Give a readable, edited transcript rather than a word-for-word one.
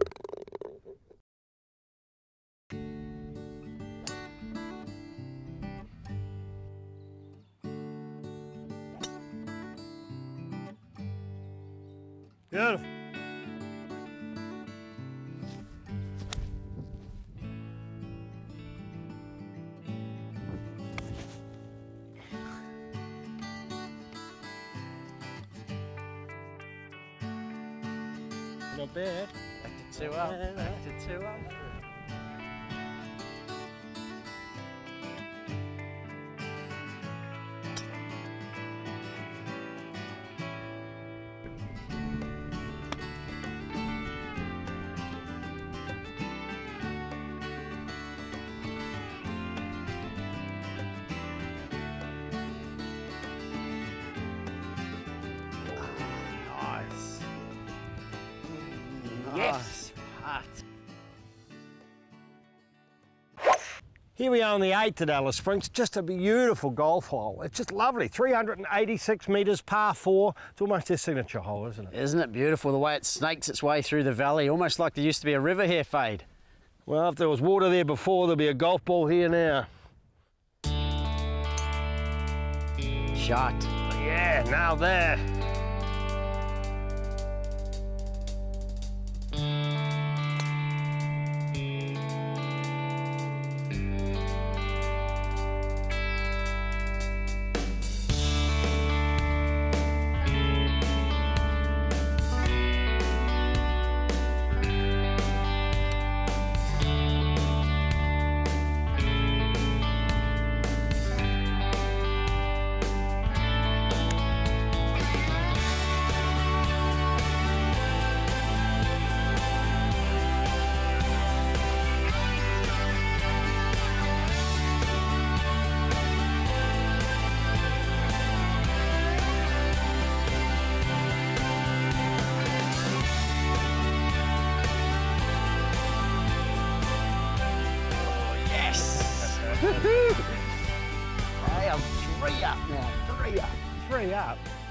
Beautiful. Not bad. Back to 2 up. Back to 2 up. Nice. Yes. Hot. Here we are on the 8th at Alice Springs, just a beautiful golf hole. It's just lovely, 386 metres, par 4. It's almost their signature hole, isn't it? Isn't it beautiful the way it snakes its way through the valley, almost like there used to be a river here, Fade. Well, if there was water there before, there'll be a golf ball here now. Shot. Yeah, now there. Hey, I'm 3 up now, 3 up. 3 up.